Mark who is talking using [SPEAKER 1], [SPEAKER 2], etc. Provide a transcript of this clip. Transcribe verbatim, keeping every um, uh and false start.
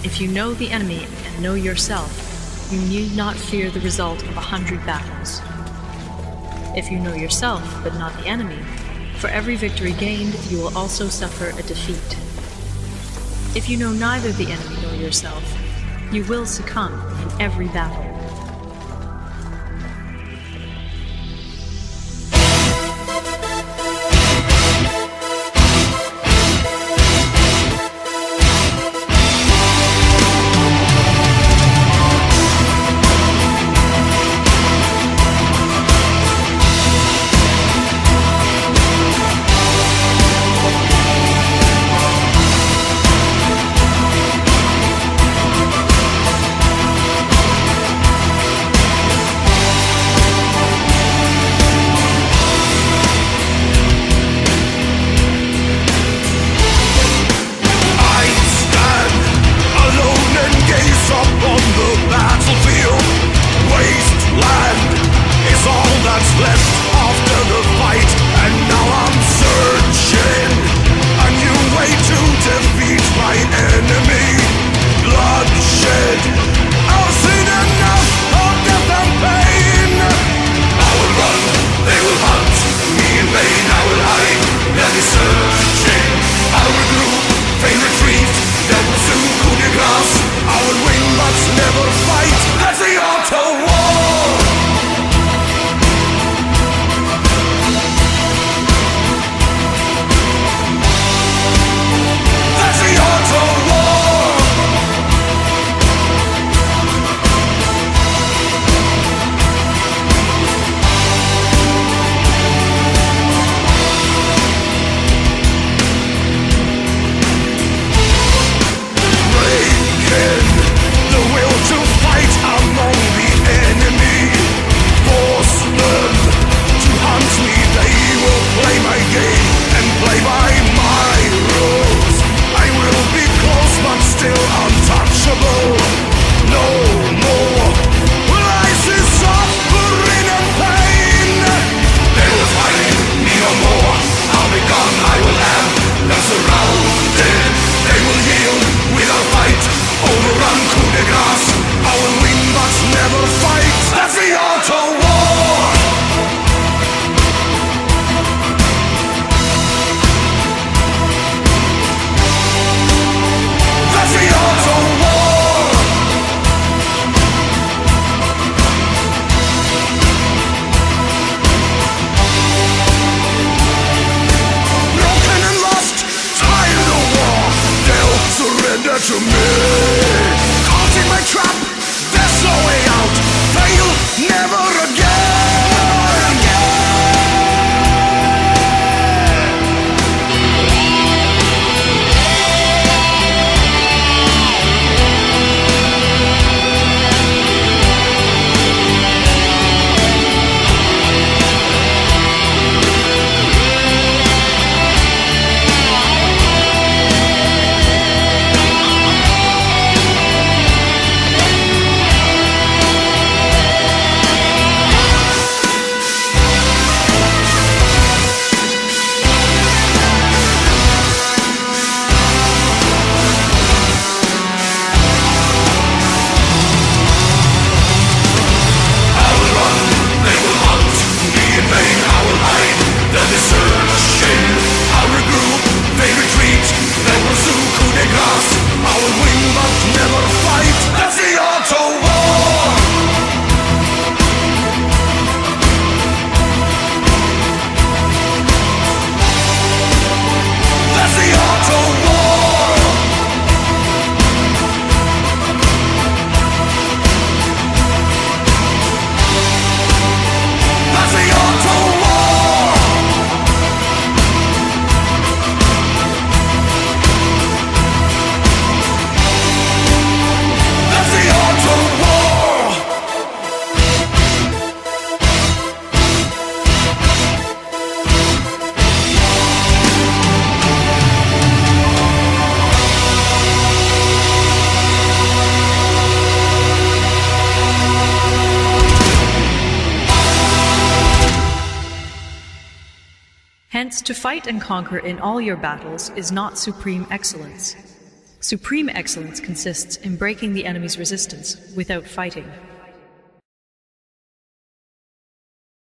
[SPEAKER 1] If you know the enemy and know yourself, you need not fear the result of a hundred battles. If you know yourself, but not the enemy, for every victory gained, you will also suffer a defeat. If you know neither the enemy nor yourself, you will succumb in every battle. Hence, to fight and conquer in all your battles is not supreme excellence. Supreme excellence consists in breaking the enemy's resistance without fighting.